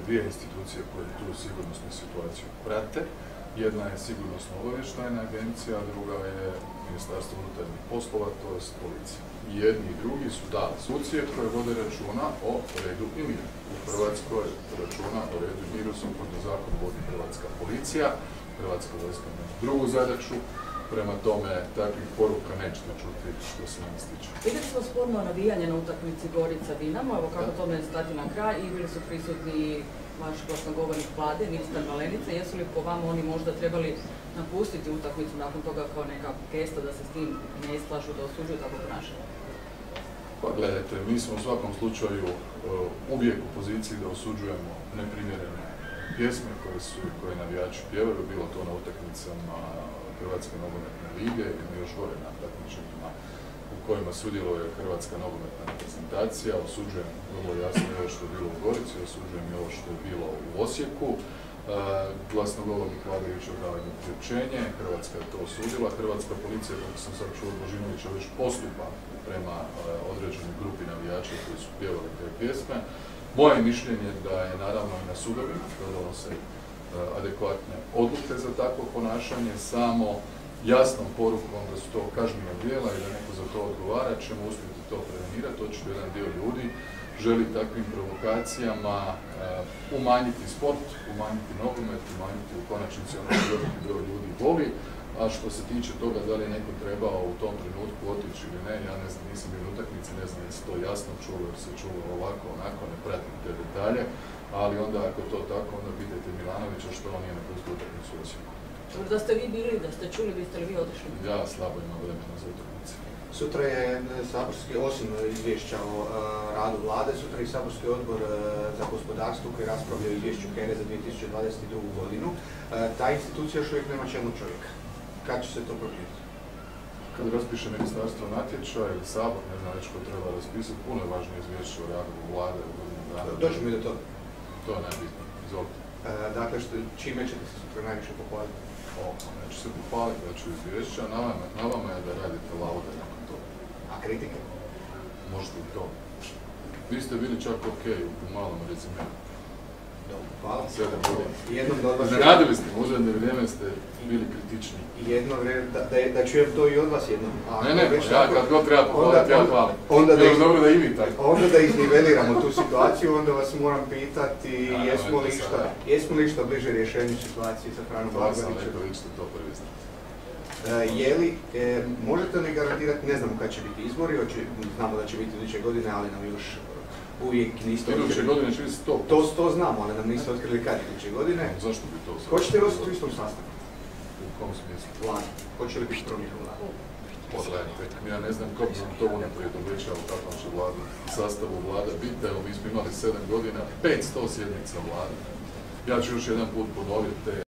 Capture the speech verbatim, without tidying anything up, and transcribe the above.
dvije institucije koje tu sigurnosnu situaciju prate. Jedna je sigurnosno obavještajna agencija, a druga je Ministarstvo unutarnjih poslova, to je policija. Jedni i drugi su dali sucije koje vode računa o redu i miru. U Hrvatskoj računa o redu i miru sukladno zakonu vodi hrvatska policija, hrvatska vojska ima drugu zadaću. Prema tome, takvih poruka nećete čuti što se nam stiče. Vidjeli smo sporno navijanje na utakmici Gorica-Dinamo, evo kako tome stati na kraj, i bili su prisutni vaš glasnogovornik vlade, ministar Malenica. Jesu li po vama oni možda trebali napustiti utakmicu nakon toga kao neka gesta da se s tim ne slažu, da osuđuju tako ponašanje? Pa gledajte, mi smo u svakom slučaju uh, uvijek u poziciji da osuđujemo neprimjerene pjesme koje su, koje navijači pjevaju, bilo to na utakmicama Hrvatske nogometne lige ili još gore na takmičenjima u kojima sudjeluje Hrvatska nogometna reprezentacija. Osuđujem vrlo jasno i ovo što je bilo u Gorici, osuđujem i ovo što je bilo u Osijeku. E, glasnogovornik vlade jučer dao jedno priopćenje, Hrvatska je to osudila. Hrvatska policija, kako sam sad čuo od Božinovića, već postupa prema e, određenoj grupi navijača koji su pjevali te pjesme. Moje mišljenje da je naravno i na sudovima da donose adekvatne odluke za takvo ponašanje, samo jasnom porukom da su to kažnjiva djela i da neko za to odgovara, ćemo uspjeti to prevenirati. Očito jedan dio ljudi želi takvim provokacijama uh, umanjiti sport, umanjiti nogomet, umanjiti u konačnici ono što veliki broj ljudi voli. A što se tiče toga da li je neko trebao u tom trenutku otići ili ne, ja ne znam, nisam bio na utakmici, ne znam da se to jasno čulo, jer se čulo ovako, onako, ne pratim te detalje, ali onda ako to tako, onda pitajte Milanovića što on nije napustio utakmicu u Osijeku. Da ste vi bili, da ste čuli, biste li vi otišli? Ja slabo imam vremena za utakmice. Sutra je saborski, osim izvješća o uh, radu vlade, sutra je saborski odbor uh, za gospodarstvo koji raspravlja o izvješću H E R E za dvije tisuće dvadeset drugu. godinu. Uh, ta institucija još uvijek nema čelnog čovjeka. Kad će se to promijeniti? Kad raspiše ministarstvo natječaja ili sabor, ne znam već ko treba raspisati, puno je važnije izvješće o radu vlade u godinu dana. Dođemo i do toga. To je najbitnije. Izvolite. E, dakle, što, čime ćete se sutra najviše pohvaliti? O, neću se pohvaliti, ja ću izvješća, na vama, na vama je da radite laude nakon toga. A kritike? Možete i to. Vi ste bili čak ok u malom rezimenu. Hvala. Sedam godina. Jednom da od vas... Radili ste, možda jedno vrijeme ste bili kritični. Jedno vrijeme, da, da, da čujem to i od vas jednom. A ne, ne, ja kad god treba pohvaliti, ja hvalim. Onda da, iz... dobro da i vi tako. Onda da izniveliramo tu situaciju, onda vas moram pitati ja, jesmo, li šta, jesmo li šta bliže rješenju situacije sa Franom Blagovićem. To sam rekao, vi ćete to prvi znati. E, je li, e, možete li garantirati, ne znamo kad će biti izbori, oči, znamo da će biti iduće godine, ali nam još uvijek niste otkrili. Iduće godine će biti sto. To, to znamo, ali nam niste otkrili kad iduće godine. No, zašto bi to sve? Hoćete li ostati u istom sastavu? U kom smislu? Vlada. Hoće li biti promjena vlada? Pogledajte, ja ne znam kako sam to unaprijed obećao kakvom će vlada, sastavu vlada biti. Evo, mi smo imali sedam godina, petsto sjednica vlada. Ja ću još jedan put ponoviti te